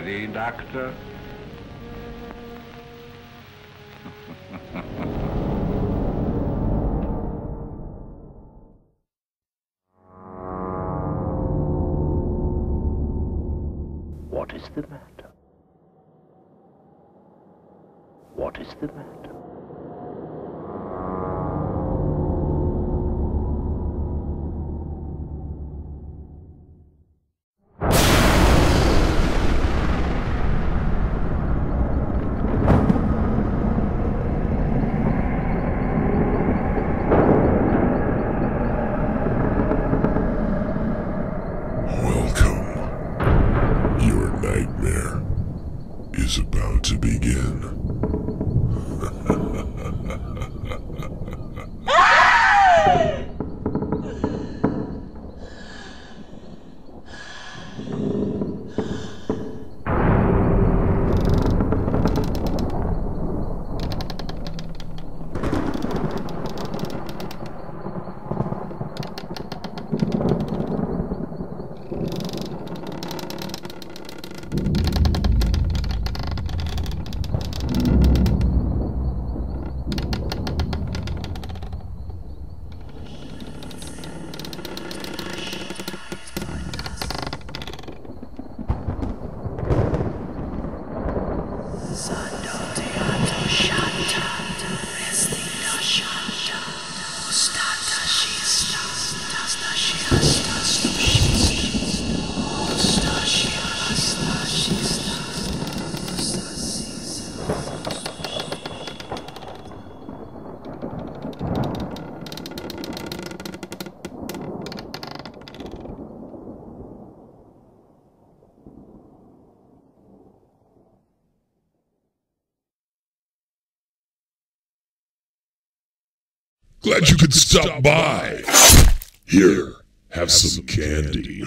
ready, Doctor? What is the matter? What is the matter? Is about to begin. Glad you could stop by. Here, have some candy.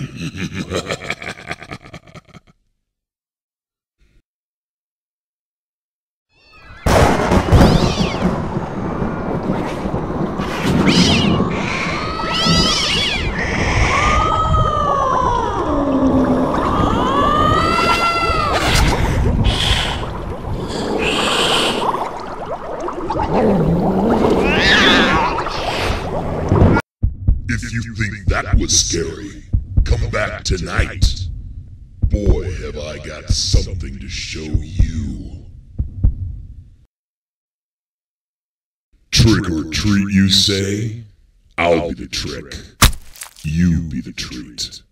If you think that was scary, come back tonight. Boy, have I got something to show you. Trick or treat, you say? I'll be the trick. You be the treat.